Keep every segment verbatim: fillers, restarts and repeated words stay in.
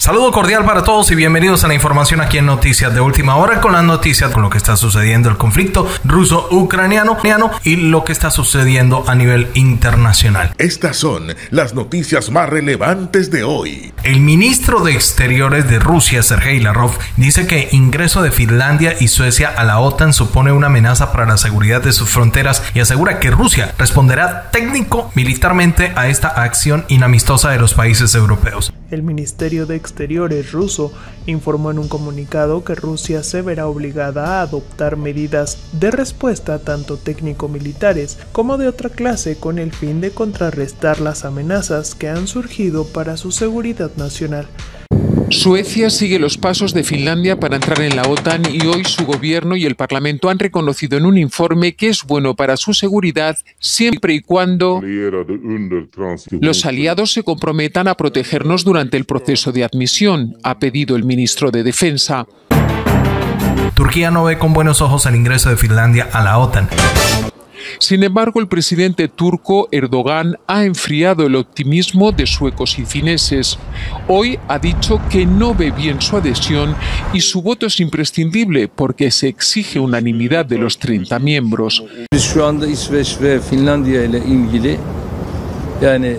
Saludo cordial para todos y bienvenidos a la información aquí en Noticias de Última Hora, con las noticias con lo que está sucediendo el conflicto ruso-ucraniano y lo que está sucediendo a nivel internacional. Estas son las noticias más relevantes de hoy. El ministro de Exteriores de Rusia, Sergei Lavrov, dice que ingreso de Finlandia y Suecia a la OTAN supone una amenaza para la seguridad de sus fronteras y asegura que Rusia responderá técnico-militarmente a esta acción inamistosa de los países europeos. El Ministerio de Exteriores ruso informó en un comunicado que Rusia se verá obligada a adoptar medidas de respuesta tanto técnico-militares como de otra clase con el fin de contrarrestar las amenazas que han surgido para su seguridad nacional. Suecia sigue los pasos de Finlandia para entrar en la OTAN y hoy su gobierno y el Parlamento han reconocido en un informe que es bueno para su seguridad siempre y cuando los aliados se comprometan a protegernos durante el proceso de admisión, ha pedido el ministro de Defensa. Turquía no ve con buenos ojos el ingreso de Finlandia a la OTAN. Sin embargo, el presidente turco Erdogan ha enfriado el optimismo de suecos y fineses. Hoy ha dicho que no ve bien su adhesión y su voto es imprescindible porque se exige unanimidad de los treinta miembros. Biz şu anda İsveç ve Finlandiya ile ilgili yani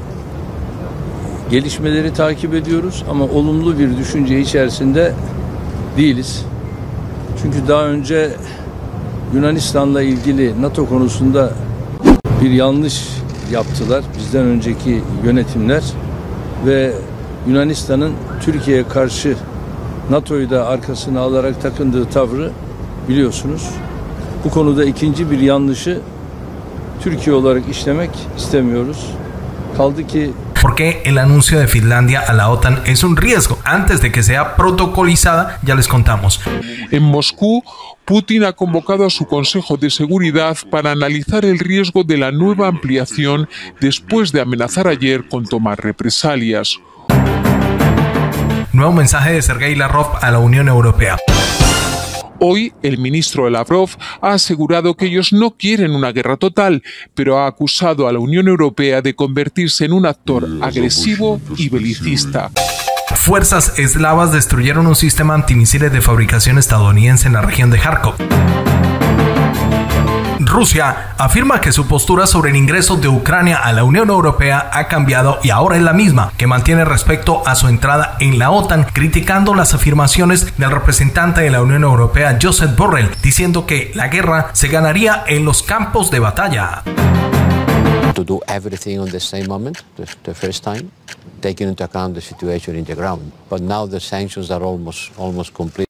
gelişmeleri takip ediyoruz ama olumlu bir düşünce içerisinde değiliz. Çünkü daha önce Yunanistan'la ilgili NATO konusunda bir yanlış yaptılar bizden önceki yönetimler ve Yunanistan'ın Türkiye'ye karşı NATO'yu da arkasına alarak takındığı tavrı biliyorsunuz. Bu konuda ikinci bir yanlışı Türkiye olarak işlemek istemiyoruz. Kaldı ki ¿Por qué el anuncio de Finlandia a la OTAN es un riesgo? Antes de que sea protocolizada, ya les contamos. En Moscú, Putin ha convocado a su Consejo de Seguridad para analizar el riesgo de la nueva ampliación después de amenazar ayer con tomar represalias. Nuevo mensaje de Sergei Lavrov a la Unión Europea. Hoy, el ministro Lavrov ha asegurado que ellos no quieren una guerra total, pero ha acusado a la Unión Europea de convertirse en un actor agresivo y belicista. Fuerzas eslavas destruyeron un sistema antimisiles de fabricación estadounidense en la región de Kharkov. Rusia afirma que su postura sobre el ingreso de Ucrania a la Unión Europea ha cambiado y ahora es la misma que mantiene respecto a su entrada en la OTAN, criticando las afirmaciones del representante de la Unión Europea, Josep Borrell, diciendo que la guerra se ganaría en los campos de batalla. To do everything on the same moment, the, the first time, taking into account the situation in the ground. But now the sanctions are almost, almost complete.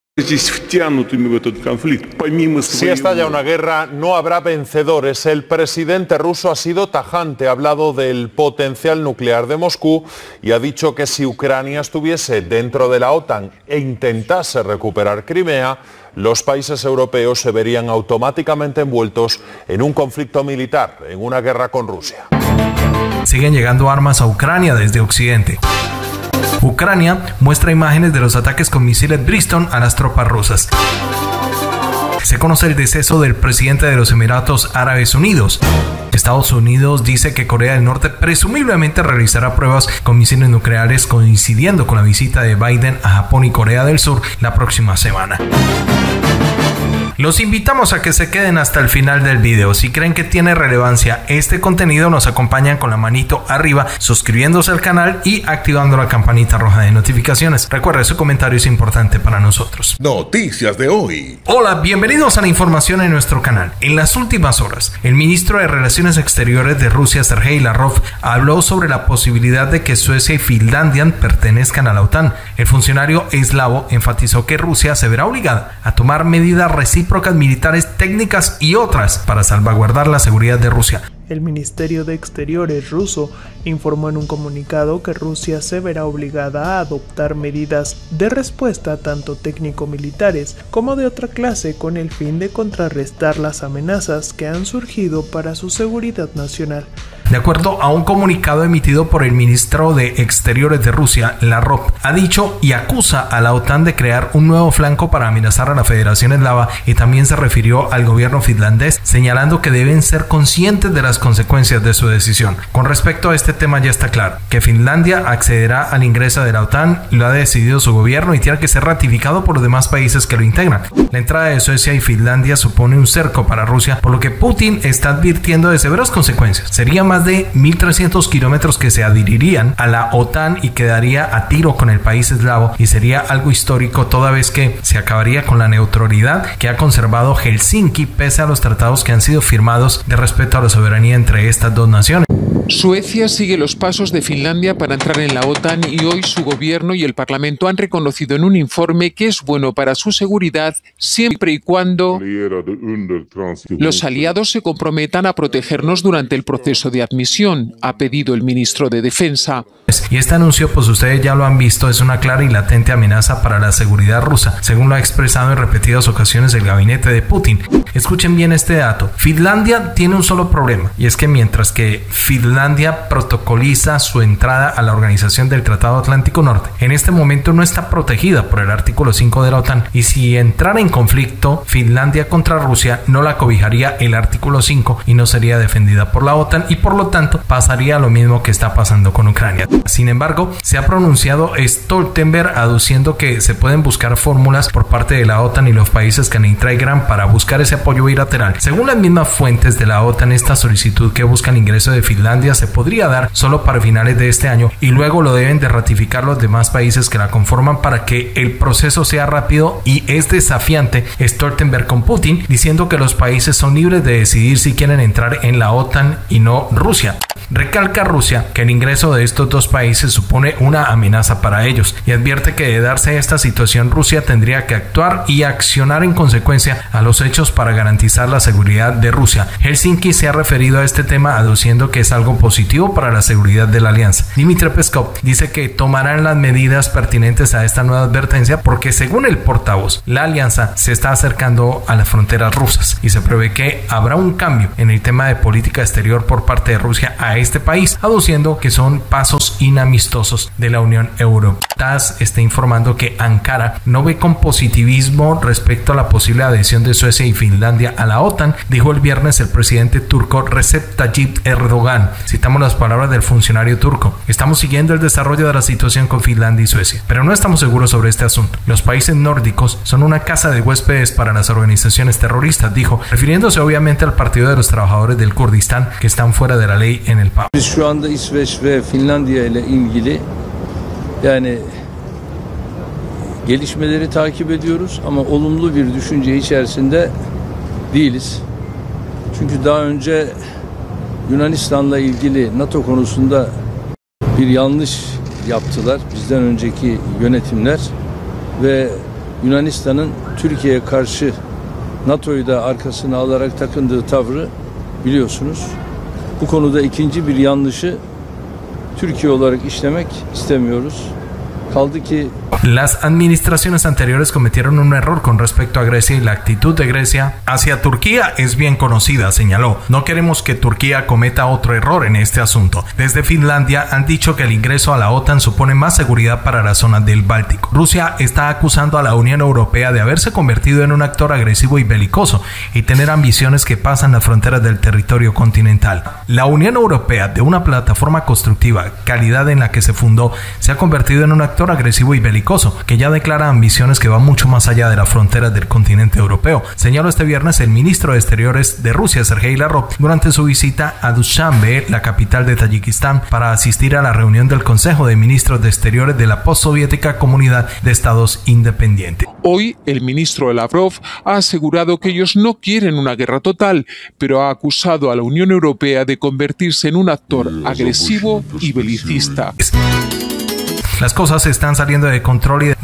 Si estalla una guerra, no habrá vencedores. El presidente ruso ha sido tajante, ha hablado del potencial nuclear de Moscú y ha dicho que si Ucrania estuviese dentro de la OTAN e intentase recuperar Crimea, los países europeos se verían automáticamente envueltos en un conflicto militar, en una guerra con Rusia. Siguen llegando armas a Ucrania desde Occidente. Ucrania muestra imágenes de los ataques con misiles Briston a las tropas rusas. Se conoce el deceso del presidente de los Emiratos Árabes Unidos. Estados Unidos dice que Corea del Norte presumiblemente realizará pruebas con misiles nucleares coincidiendo con la visita de Biden a Japón y Corea del Sur la próxima semana. Los invitamos a que se queden hasta el final del video. Si creen que tiene relevancia este contenido, nos acompañan con la manito arriba, suscribiéndose al canal y activando la campanita roja de notificaciones. Recuerda, su comentario es importante para nosotros. Noticias de hoy. Hola, bienvenidos a la información en nuestro canal. En las últimas horas, el ministro de Relaciones Exteriores de Rusia, Sergei Lavrov, habló sobre la posibilidad de que Suecia y Finlandia pertenezcan a la OTAN. El funcionario eslavo enfatizó que Rusia se verá obligada a tomar medidas recíprocas militares, técnicas y otras para salvaguardar la seguridad de Rusia. El Ministerio de Exteriores ruso informó en un comunicado que Rusia se verá obligada a adoptar medidas de respuesta tanto técnico-militares como de otra clase con el fin de contrarrestar las amenazas que han surgido para su seguridad nacional. De acuerdo a un comunicado emitido por el ministro de Exteriores de Rusia, Lavrov ha dicho y acusa a la OTAN de crear un nuevo flanco para amenazar a la Federación Eslava, y también se refirió al gobierno finlandés, señalando que deben ser conscientes de las consecuencias de su decisión. Con respecto a este tema ya está claro que Finlandia accederá al ingreso de la OTAN, lo ha decidido su gobierno y tiene que ser ratificado por los demás países que lo integran. La entrada de Suecia y Finlandia supone un cerco para Rusia, por lo que Putin está advirtiendo de severas consecuencias. Sería más de mil trescientos kilómetros que se adherirían a la OTAN y quedaría a tiro con el país eslavo, y sería algo histórico toda vez que se acabaría con la neutralidad que ha conservado Helsinki pese a los tratados que han sido firmados de respeto a la soberanía entre estas dos naciones. Suecia sigue los pasos de Finlandia para entrar en la OTAN y hoy su gobierno y el Parlamento han reconocido en un informe que es bueno para su seguridad siempre y cuando los aliados se comprometan a protegernos durante el proceso de admisión, ha pedido el ministro de Defensa. Y este anuncio, pues ustedes ya lo han visto, es una clara y latente amenaza para la seguridad rusa, según lo ha expresado en repetidas ocasiones el gabinete de Putin. Escuchen bien este dato. Finlandia tiene un solo problema, y es que mientras que Finlandia protocoliza su entrada a la Organización del Tratado Atlántico Norte, en este momento no está protegida por el artículo cinco de la OTAN, y si entrara en conflicto Finlandia contra Rusia, no la cobijaría el artículo cinco y no sería defendida por la OTAN, y por lo tanto pasaría lo mismo que está pasando con Ucrania. Sin embargo, se ha pronunciado Stoltenberg aduciendo que se pueden buscar fórmulas por parte de la OTAN y los países que la integran para buscar ese apoyo bilateral. Según las mismas fuentes de la OTAN, esta solicitud que busca el ingreso de Finlandia se podría dar solo para finales de este año, y luego lo deben de ratificar los demás países que la conforman para que el proceso sea rápido, y es desafiante Stoltenberg con Putin, diciendo que los países son libres de decidir si quieren entrar en la OTAN y no Rusia. Recalca Rusia que el ingreso de estos dos países supone una amenaza para ellos, y advierte que de darse esta situación Rusia tendría que actuar y accionar en consecuencia a los hechos para garantizar la seguridad de Rusia. Helsinki se ha referido a este tema aduciendo que es algo positivo para la seguridad de la alianza. Dmitry Peskov dice que tomarán las medidas pertinentes a esta nueva advertencia porque, según el portavoz, la alianza se está acercando a las fronteras rusas y se prevé que habrá un cambio en el tema de política exterior por parte de Rusia a este país, aduciendo que son pasos inamistosos de la Unión Europea. TASS está informando que Ankara no ve con positivismo respecto a la posible adhesión de Suecia y Finlandia a la OTAN, dijo el viernes el presidente turco Recep Tayyip Erdogan. Citamos las palabras del funcionario turco: estamos siguiendo el desarrollo de la situación con Finlandia y Suecia, pero no estamos seguros sobre este asunto. Los países nórdicos son una casa de huéspedes para las organizaciones terroristas, dijo, refiriéndose obviamente al Partido de los Trabajadores del Kurdistán, que están fuera de la ley en el P A P. Biz şu anda İsveç ve Finlandiya ile ilgili yani gelişmeleri takip ediyoruz ama olumlu bir düşünce içerisinde değiliz. Çünkü daha önce Yunanistan'la ilgili NATO konusunda bir yanlış yaptılar bizden önceki yönetimler ve Yunanistan'ın Türkiye'ye karşı NATO'yu da arkasına alarak takındığı tavrı biliyorsunuz. Bu konuda ikinci bir yanlışı Türkiye olarak işlemek istemiyoruz. Kaldı ki Las administraciones anteriores cometieron un error con respecto a Grecia y la actitud de Grecia hacia Turquía es bien conocida, señaló. No queremos que Turquía cometa otro error en este asunto. Desde Finlandia han dicho que el ingreso a la OTAN supone más seguridad para la zona del Báltico. Rusia está acusando a la Unión Europea de haberse convertido en un actor agresivo y belicoso y tener ambiciones que pasan las fronteras del territorio continental. La Unión Europea, de una plataforma constructiva, calidad en la que se fundó, se ha convertido en un actor agresivo y belicoso que ya declara ambiciones que van mucho más allá de las fronteras del continente europeo, señaló este viernes el ministro de Exteriores de Rusia, Sergei Lavrov, durante su visita a Dushanbe, la capital de Tayikistán, para asistir a la reunión del Consejo de Ministros de Exteriores de la postsoviética Comunidad de Estados Independientes. Hoy, el ministro Lavrov ha asegurado que ellos no quieren una guerra total, pero ha acusado a la Unión Europea de convertirse en un actor agresivo y belicista. Las cosas están saliendo de control y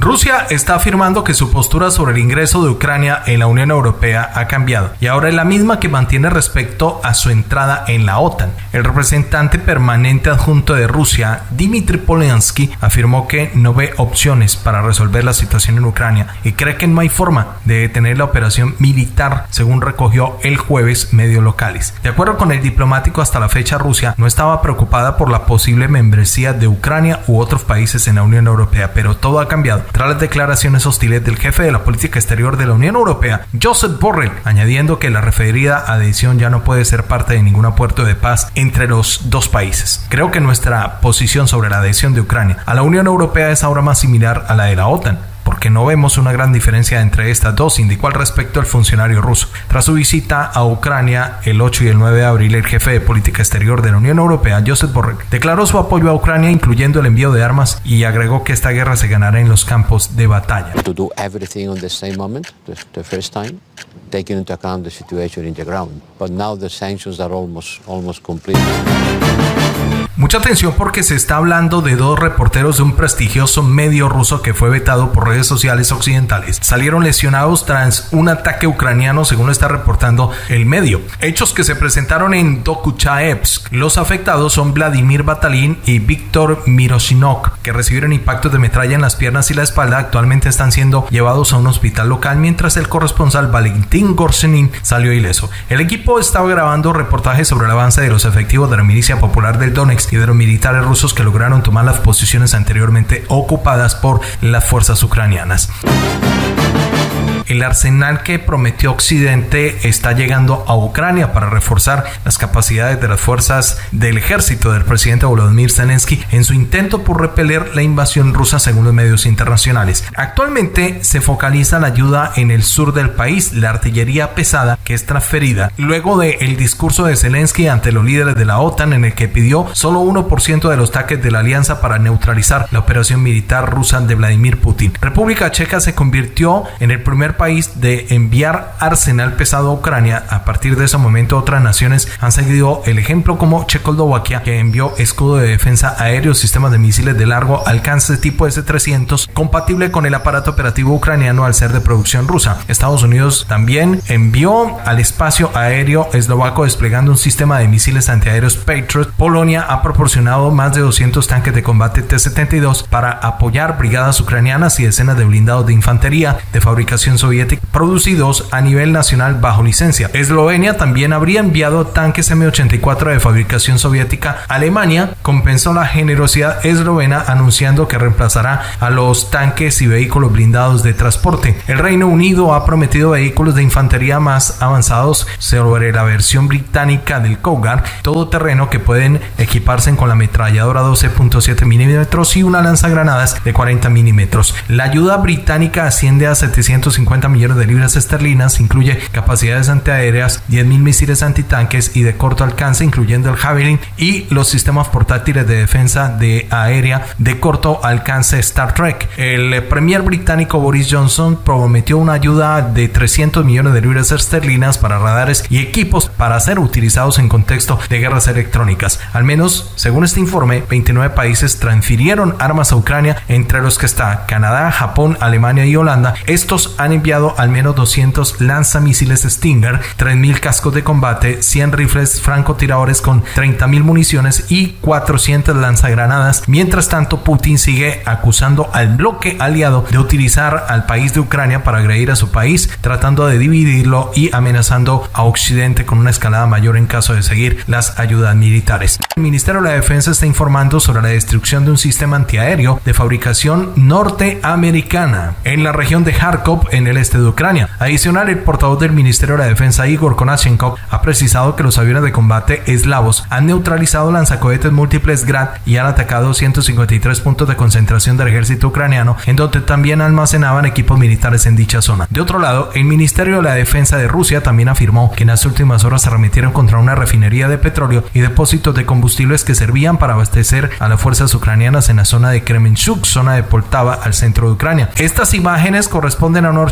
Rusia está afirmando que su postura sobre el ingreso de Ucrania en la Unión Europea ha cambiado y ahora es la misma que mantiene respecto a su entrada en la OTAN. El representante permanente adjunto de Rusia, Dmitry Polensky, afirmó que no ve opciones para resolver la situación en Ucrania y cree que no hay forma de detener la operación militar, según recogió el jueves medios locales. De acuerdo con el diplomático, hasta la fecha Rusia no estaba preocupada por la posible membresía de Ucrania u otros países en la Unión Europea, pero todo ha cambiado tras las declaraciones hostiles del jefe de la política exterior de la Unión Europea, Josep Borrell, añadiendo que la referida adhesión ya no puede ser parte de ningún acuerdo de paz entre los dos países. Creo que nuestra posición sobre la adhesión de Ucrania a la Unión Europea es ahora más similar a la de la OTAN, porque no vemos una gran diferencia entre estas dos, indicó al respecto el funcionario ruso. Tras su visita a Ucrania el ocho y el nueve de abril, el jefe de política exterior de la Unión Europea, Josep Borrell, declaró su apoyo a Ucrania, incluyendo el envío de armas, y agregó que esta guerra se ganará en los campos de batalla. To do everything on the same moment, the, the first time, taking into account the situation in the ground. But now the sanctions are almost, almost complete. Mucha atención porque se está hablando de dos reporteros de un prestigioso medio ruso que fue vetado por redes sociales occidentales. Salieron lesionados tras un ataque ucraniano, según lo está reportando el medio. Hechos que se presentaron en Dokuchaevsk. Los afectados son Vladimir Batalin y Víctor Miroshinok, que recibieron impactos de metralla en las piernas y la espalda. Actualmente están siendo llevados a un hospital local, mientras el corresponsal Valentín Gorsenin salió ileso. El equipo estaba grabando reportajes sobre el avance de los efectivos de la milicia popular del Donetsk y de los militares rusos que lograron tomar las posiciones anteriormente ocupadas por las fuerzas ucranianas. El arsenal que prometió Occidente está llegando a Ucrania para reforzar las capacidades de las fuerzas del ejército del presidente Volodymyr Zelensky en su intento por repeler la invasión rusa, según los medios internacionales. Actualmente se focaliza la ayuda en el sur del país, la artillería pesada que es transferida luego del discurso de Zelensky ante los líderes de la OTAN, en el que pidió solo uno por ciento de los tanques de la alianza para neutralizar la operación militar rusa de Vladimir Putin. República Checa se convirtió en el primer país de enviar arsenal pesado a Ucrania. A partir de ese momento, otras naciones han seguido el ejemplo, como Checoslovaquia, que envió escudo de defensa aéreo, sistemas de misiles de largo alcance tipo ese trescientos, compatible con el aparato operativo ucraniano al ser de producción rusa. Estados Unidos también envió al espacio aéreo eslovaco desplegando un sistema de misiles antiaéreos Patriot. Polonia ha proporcionado más de doscientos tanques de combate T setenta y dos para apoyar brigadas ucranianas y decenas de blindados de infantería de fabricación soviética producidos a nivel nacional bajo licencia. Eslovenia también habría enviado tanques M ochenta y cuatro de fabricación soviética. Alemania compensó la generosidad eslovena anunciando que reemplazará a los tanques y vehículos blindados de transporte. El Reino Unido ha prometido vehículos de infantería más avanzados sobre la versión británica del Cougar, todoterreno, que pueden equiparse con la ametralladora doce punto siete milímetros y una lanzagranadas de cuarenta milímetros. La ayuda británica asciende a setecientos cincuenta millones de libras esterlinas, incluye capacidades antiaéreas, diez mil misiles antitanques y de corto alcance, incluyendo el Javelin, y los sistemas portátiles de defensa de aérea de corto alcance Star Trek. El premier británico Boris Johnson prometió una ayuda de trescientos millones de libras esterlinas para radares y equipos para ser utilizados en contexto de guerras electrónicas. Al menos, según este informe, veintinueve países transfirieron armas a Ucrania, entre los que está Canadá, Japón, Alemania y Holanda. Estos han enviado al menos doscientos lanzamisiles Stinger, tres mil cascos de combate, cien rifles francotiradores con treinta mil municiones y cuatrocientas lanzagranadas. Mientras tanto, Putin sigue acusando al bloque aliado de utilizar al país de Ucrania para agredir a su país, tratando de dividirlo y amenazando a Occidente con una escalada mayor en caso de seguir las ayudas militares. El Ministerio de la Defensa está informando sobre la destrucción de un sistema antiaéreo de fabricación norteamericana en la región de Kharkov, en el este de Ucrania. Adicional, el portavoz del Ministerio de la Defensa, Igor Konashenkov, ha precisado que los aviones de combate eslavos han neutralizado lanzacohetes múltiples Grad y han atacado ciento cincuenta y tres puntos de concentración del ejército ucraniano, en donde también almacenaban equipos militares en dicha zona. De otro lado, el Ministerio de la Defensa de Rusia también afirmó que en las últimas horas se arremetieron contra una refinería de petróleo y depósitos de combustibles que servían para abastecer a las fuerzas ucranianas en la zona de Kremenchuk, zona de Poltava, al centro de Ucrania. Estas imágenes corresponden a un archivo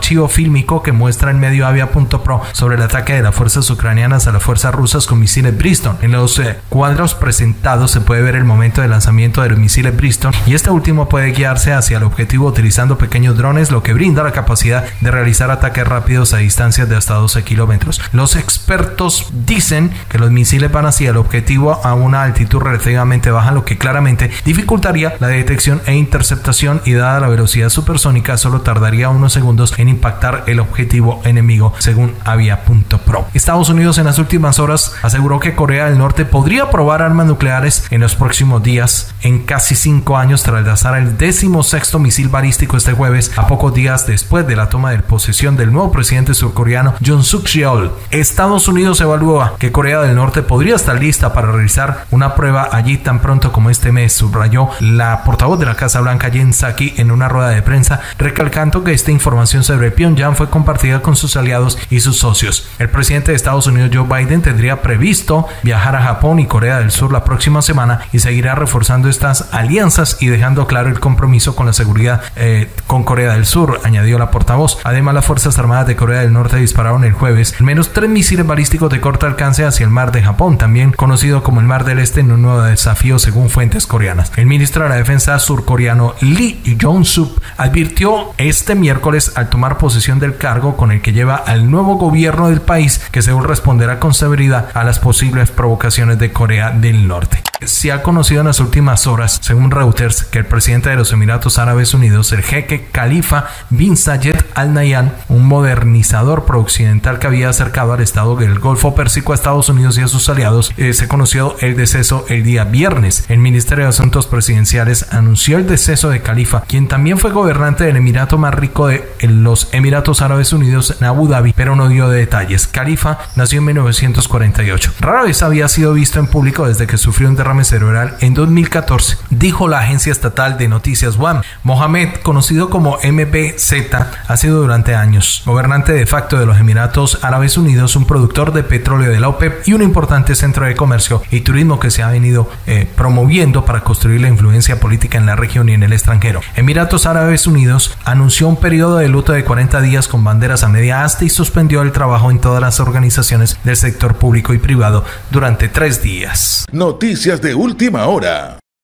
archivo fílmico que muestra en Medioavia punto pro sobre el ataque de las fuerzas ucranianas a las fuerzas rusas con misiles Briston. En los eh, cuadros presentados se puede ver el momento de lanzamiento de los misiles Briston y este último puede guiarse hacia el objetivo utilizando pequeños drones, lo que brinda la capacidad de realizar ataques rápidos a distancias de hasta doce kilómetros. Los expertos dicen que los misiles van hacia el objetivo a una altitud relativamente baja, lo que claramente dificultaría la detección e interceptación, y dada la velocidad supersónica solo tardaría unos segundos en impactar el objetivo enemigo, según Avia punto pro. Estados Unidos en las últimas horas aseguró que Corea del Norte podría probar armas nucleares en los próximos días, en casi cinco años tras lanzar el décimo sexto misil balístico este jueves, a pocos días después de la toma de posesión del nuevo presidente surcoreano Yoon Suk-yeol. Estados Unidos evalúa que Corea del Norte podría estar lista para realizar una prueba allí tan pronto como este mes, subrayó la portavoz de la Casa Blanca Jen Psaki en una rueda de prensa, recalcando que esta información sobre Pyongyang fue compartida con sus aliados y sus socios. El presidente de Estados Unidos Joe Biden tendría previsto viajar a Japón y Corea del Sur la próxima semana y seguirá reforzando estas alianzas y dejando claro el compromiso con la seguridad eh, con Corea del Sur, añadió la portavoz. Además, las Fuerzas Armadas de Corea del Norte dispararon el jueves al menos tres misiles balísticos de corto alcance hacia el mar de Japón, también conocido como el Mar del Este, en un nuevo desafío según fuentes coreanas. El ministro de la Defensa surcoreano Lee Jong-suk advirtió este miércoles al tomar posesión del cargo con el que lleva al nuevo gobierno del país que según responderá con severidad a las posibles provocaciones de Corea del Norte. Se ha conocido en las últimas horas, según Reuters, que el presidente de los Emiratos Árabes Unidos, el jeque Khalifa bin Zayed Al Nahyan, un modernizador prooccidental que había acercado al estado del Golfo Pérsico a Estados Unidos y a sus aliados, eh, se conoció el deceso el día viernes. El Ministerio de Asuntos Presidenciales anunció el deceso de Khalifa, quien también fue gobernante del emirato más rico de los Emiratos Árabes Unidos, en Abu Dhabi, pero no dio detalles. Khalifa nació en mil novecientos cuarenta y ocho. Rara vez había sido visto en público desde que sufrió un derrame cerebral en dos mil catorce, dijo la agencia estatal de noticias W A M. Mohamed, conocido como M B Z, ha sido durante años gobernante de facto de los Emiratos Árabes Unidos, un productor de petróleo de la OPEP y un importante centro de comercio y turismo que se ha venido eh, promoviendo para construir la influencia política en la región y en el extranjero. Emiratos Árabes Unidos anunció un periodo de luto de cuarenta días con banderas a media asta y suspendió el trabajo en todas las organizaciones del sector público y privado durante tres días. Noticias de última hora.